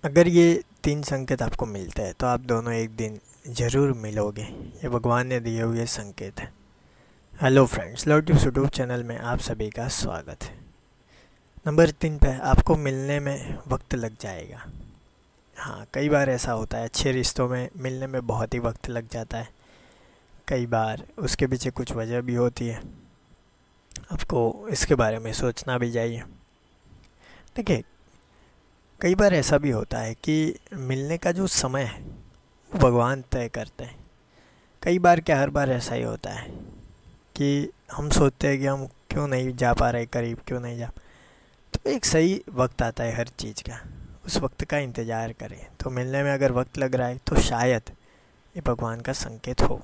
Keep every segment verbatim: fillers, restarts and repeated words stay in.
अगर ये तीन संकेत आपको मिलते हैं तो आप दोनों एक दिन ज़रूर मिलोगे। ये भगवान ने दिए हुए संकेत हैं। Hello friends, love tips YouTube channel में आप सभी का स्वागत है। नंबर तीन पे आपको मिलने में वक्त लग जाएगा। हाँ, कई बार ऐसा होता है, अच्छे रिश्तों में मिलने में बहुत ही वक्त लग जाता है। कई बार उसके पीछे कुछ वजह भी होती है, आपको इसके बारे में सोचना भी चाहिए। देखिए, कई बार ऐसा भी होता है कि मिलने का जो समय है वो भगवान तय करते हैं। कई बार क्या, हर बार ऐसा ही होता है कि हम सोचते हैं कि हम क्यों नहीं जा पा रहे करीब, क्यों नहीं जा। तो एक सही वक्त आता है हर चीज़ का, उस वक्त का इंतज़ार करें। तो मिलने में अगर वक्त लग रहा है तो शायद ये भगवान का संकेत हो।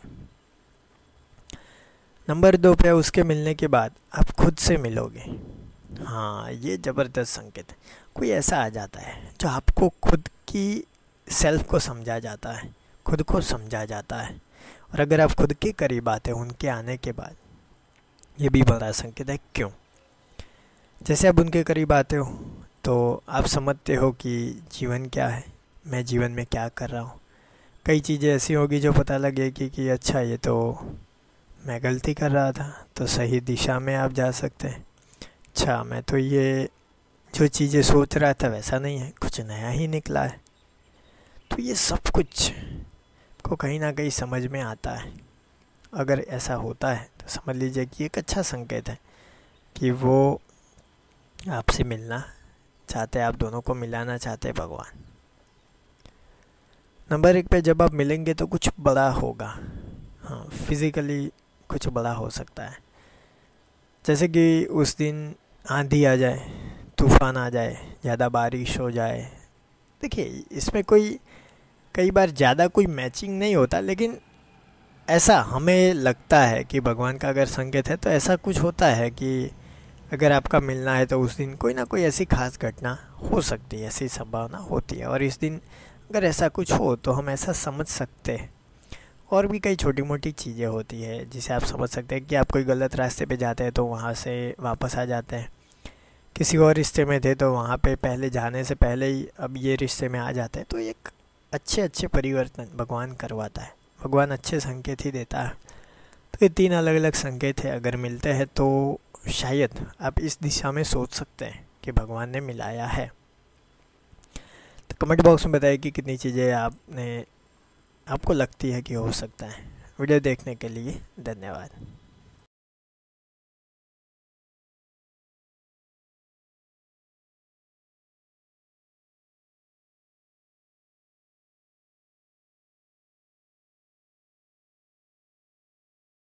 नंबर दो पे, उसके मिलने के बाद आप खुद से मिलोगे। हाँ, ये ज़बरदस्त संकेत है। कोई ऐसा आ जाता है जो आपको खुद की सेल्फ को समझा जाता है, खुद को समझा जाता है। और अगर आप खुद के करीब आते हो उनके आने के बाद, ये भी बड़ा संकेत है। क्यों? जैसे आप उनके करीब आते हो तो आप समझते हो कि जीवन क्या है, मैं जीवन में क्या कर रहा हूँ। कई चीज़ें ऐसी होगी जो पता लगेगी कि अच्छा, ये तो मैं गलती कर रहा था, तो सही दिशा में आप जा सकते हैं। अच्छा, मैं तो ये जो चीज़ें सोच रहा था वैसा नहीं है, कुछ नया ही निकला है। तो ये सब कुछ को कहीं ना कहीं समझ में आता है। अगर ऐसा होता है तो समझ लीजिए कि एक अच्छा संकेत है कि वो आपसे मिलना चाहते हैं, आप दोनों को मिलाना चाहते हैं भगवान। नंबर एक पे, जब आप मिलेंगे तो कुछ बड़ा होगा। हाँ, फिज़िकली कुछ बड़ा हो सकता है। जैसे कि उस दिन आंधी आ जाए, तूफान आ जाए, ज़्यादा बारिश हो जाए। देखिए, इसमें कोई कई बार ज़्यादा कोई मैचिंग नहीं होता, लेकिन ऐसा हमें लगता है कि भगवान का अगर संकेत है तो ऐसा कुछ होता है कि अगर आपका मिलना है तो उस दिन कोई ना कोई ऐसी खास घटना हो सकती है, ऐसी संभावना होती है। और इस दिन अगर ऐसा कुछ हो तो हम ऐसा समझ सकते हैं। और भी कई छोटी मोटी चीज़ें होती है जिसे आप समझ सकते हैं कि आप कोई गलत रास्ते पे जाते हैं तो वहाँ से वापस आ जाते हैं। किसी और रिश्ते में थे तो वहाँ पे पहले जाने से पहले ही अब ये रिश्ते में आ जाते हैं। तो एक अच्छे अच्छे परिवर्तन भगवान करवाता है, भगवान अच्छे संकेत ही देता है। तो ये तीन अलग अलग संकेत है, अगर मिलते हैं तो शायद आप इस दिशा में सोच सकते हैं कि भगवान ने मिलाया है। तो कमेंट बॉक्स में बताइए कि कितनी चीज़ें आपने आपको लगती है कि हो सकता है। वीडियो देखने के लिए धन्यवाद।